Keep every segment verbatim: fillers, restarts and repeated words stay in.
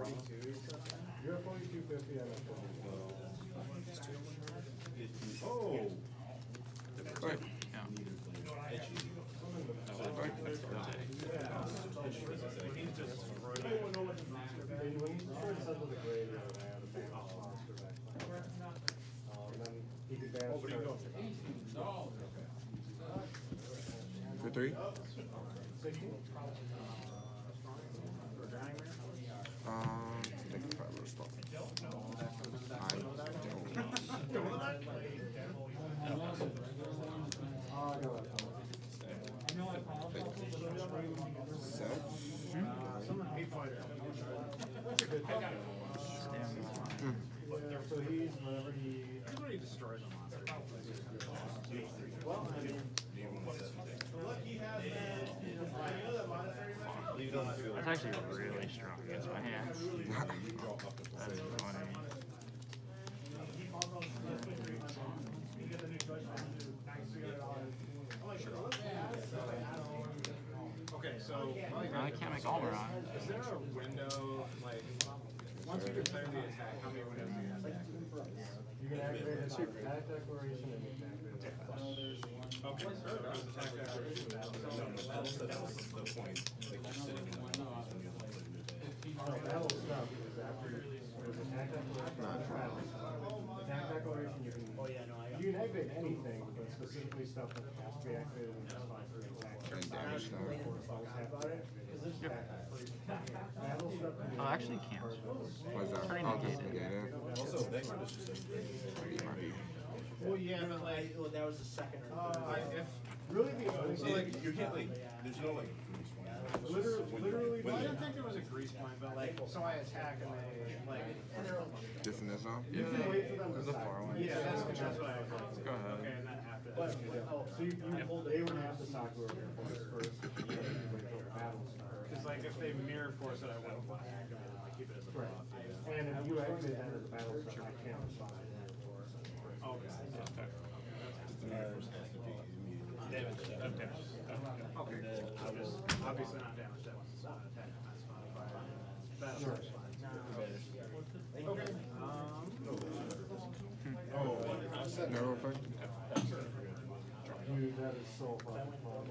forty-two. You're a forty-two fifty. I'm a forty-two. Oh. Right. Yeah. For three? Um, I think probably respond. I don't. Set. Hmm. So he's whenever he Everybody destroys a monster. well, I mean, That's actually really strong against my hands. That's funny. Okay, so No, I can't make Almiron. is there a window, like, once you declare the attack, how many windows do you have to activate? you can activate his attack declaration and you can activate his flash. Okay, so that was attack declaration. That's the point. Like you're sitting in the Oh, battle stuff is after there's attack declaration. Attack declaration, you can you can activate anything, but specifically stuff that has to be activated in this five for attack. And damage now. Battle stuff. Oh, actually can't. What is that? Turning Oh, just negated. negated. Also, Vanguard is just Well, yeah, but like, Well, that was the second or uh, third. if, Really, the only So like you can't like there's no like literally, literally. well, I didn't think there was a grease point, but like, so I attack and they, like, Just in this zone? You can wait for them to There's a decide. far one. yeah, that's, that's what I was like. Go ahead. Okay, and then after But, that. oh, so you, you hold, they would have to talk to whoever first, first, and then you wait till the battle starts. Because like, if they mirror force it, I wouldn't want to activate it, like, keep it as a Right. buff. And if you activate that as a battle starts, I can't respond to that for us. Okay. damage. Okay, cool. I'm just, obviously not damage, that was not attack, that's modifier. Battle Sure. force is fine. Okay, um. Never effect? Dude, that is so fucking fun.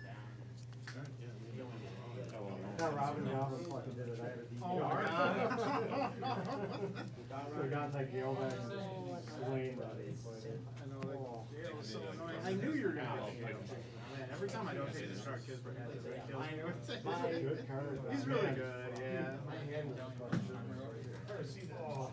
That Robin Robin fucking did it. I had a D V R. Oh my God. So I got like yelled at and slain by these. I know, like, yeah, it was so annoying. I knew you were gonna get killed. Man, every time I don't take the start, Kisbert has to kill me. He's a good card. He's really good, yeah. My hand was fucking oh.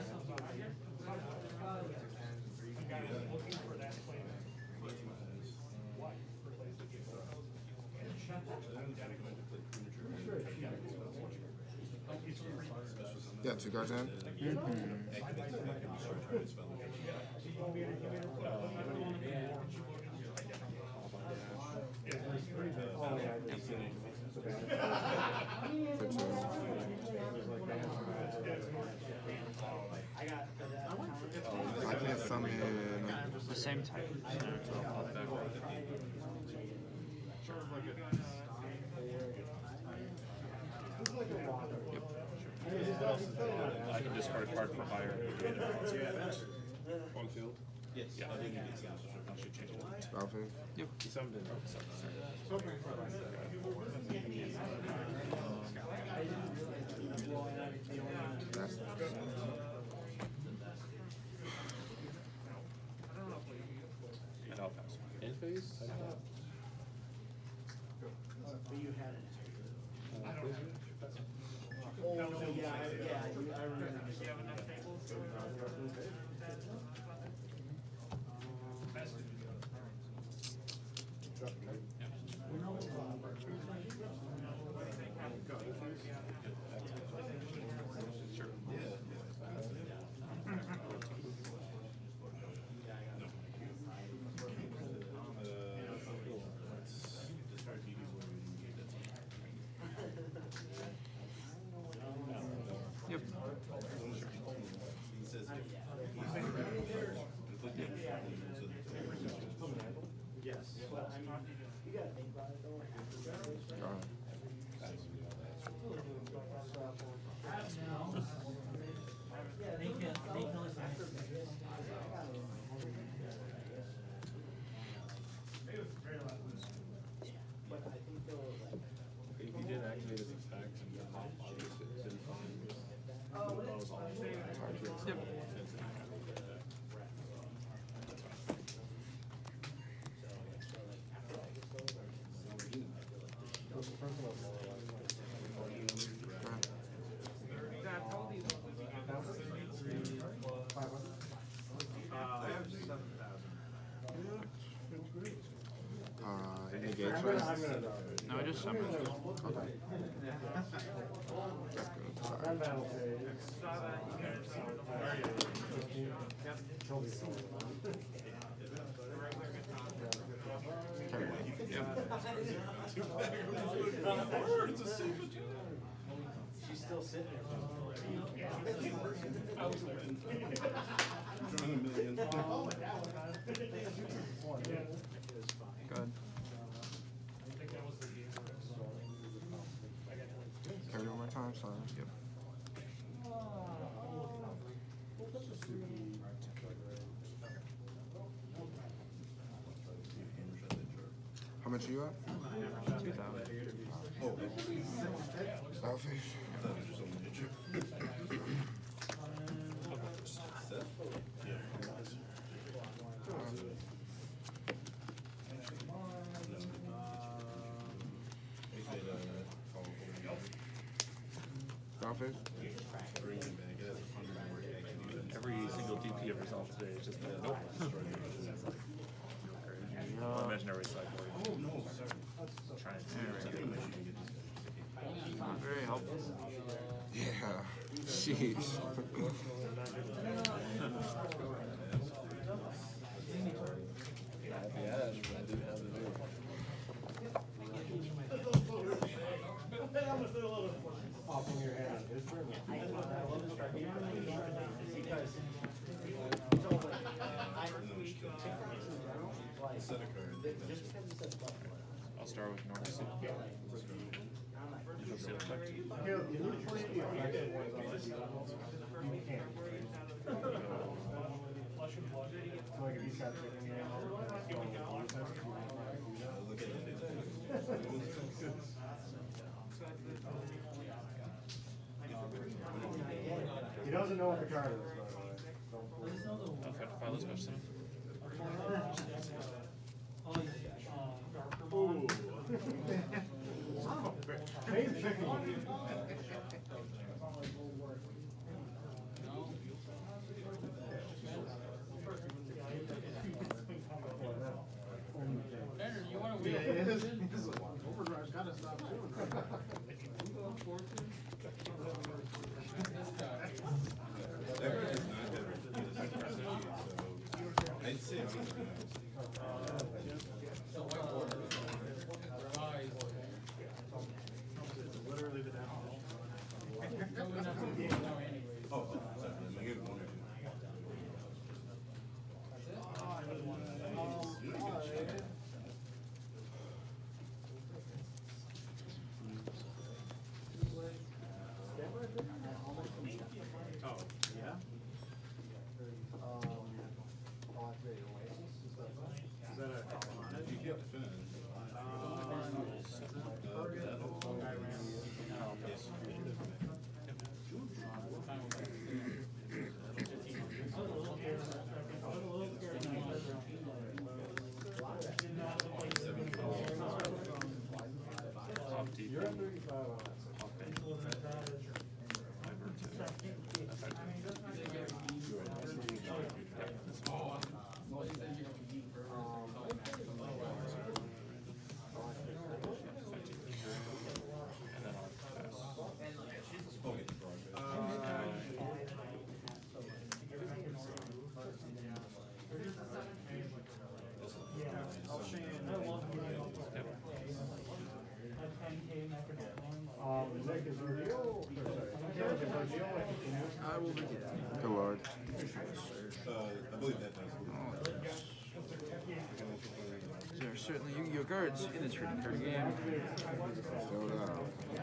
Yeah, two cards in. Oh, yeah, I did see it. So bad. For two. I can't summon. The same type. I can discard a card for higher. On field? Yes. Yeah. I think it's I should change it. Battlefield? Yep. He summoned it. That's And I'll pass. In phase? But you had it. Oh, no, yeah, I- yeah, you- I remember. Yep. Uh, I have seven thousand. Uh, engage I'm gonna, first. I'm gonna drop it. No, I just summoned. Okay. That's good. Sorry. Gun battle phase. fifteen. Kill me someone. Carry one. She's still sitting there. Drawing a million. Good. Carry one more time. Sorry. Yep. How much are you at? Two thousand. Oh, Selfish. I thought it was just on miniature. Set? Yeah. He said, uh, call it Selfish. green bag. It has a hundred more reaction. Every single D P of resolve today is just a nope. Or imaginary sideboard. Oh, no, sir. Trying to Not very helpful. Yeah. Jeez. Off in your hand. His turn. Set a card. I'll start with normal suit. usual set effect. Here, you need to push the effective ones on the levels. You can't. So like if he's got chicken game, it's going to defense, you might do that. Look at it. He doesn't know what the card is, by the way. Don't fool him. Okay, file this much then. Ooh. Main chicken. Yeah, it is. It's like, Overdrive's gotta stop doing that. I'd say it's Literally the definition. Oh, sorry, I gave it one or two. Oh, yeah? Is that a carnage? You get to finish. You're at thirty-five on that section. Um, Nick, is your deal, or sorry, Derek, is our deal like continuous? I will begin. Good lord. Uh, I believe that does. There are certainly Yu-Gi-Oh cards in the trading card game. Filled out.